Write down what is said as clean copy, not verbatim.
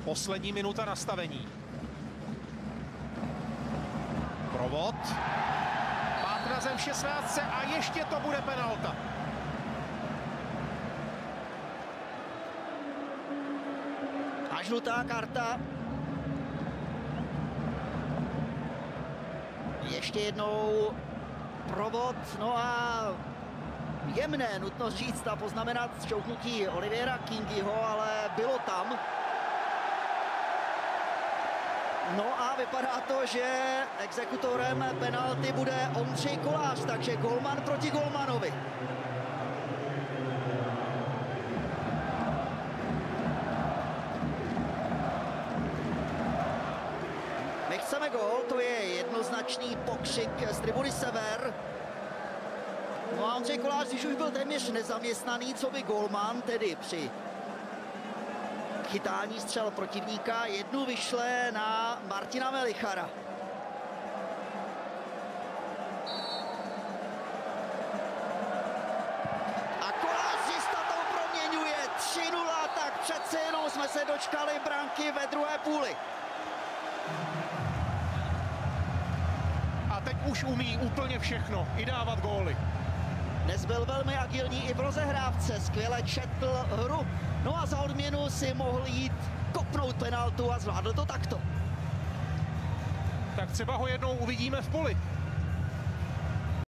Poslední minuta nastavení. Provod. Pát na zem v 16 a ještě to bude penalta. A žlutá karta. Ještě jednou Provod, no a jemné, nutno říct a poznamenat šťouchnutí Oliviera Kingyho, ale bylo tam. No a vypadá to, že exekutorem penalty bude Ondřej Kolář, takže golman proti golmanovi. My chceme gól, to je jednoznačný pokřik z tribuny Sever. No a Ondřej Kolář, když už byl téměř nezaměstnaný, co by golman, tedy při chytání střel protivníka, jednu vyšle na Martina Melichara. A Kolář s jistotou proměňuje 3:0, tak přece jenom jsme se dočkali branky ve druhé půli. A teď už umí úplně všechno, i dávat góly. Dnes byl velmi agilní i v rozehrávce, skvěle četl hru. No a za odměnu si mohl jít kopnout penaltu a zvládl to takto. Tak třeba ho jednou uvidíme v poli.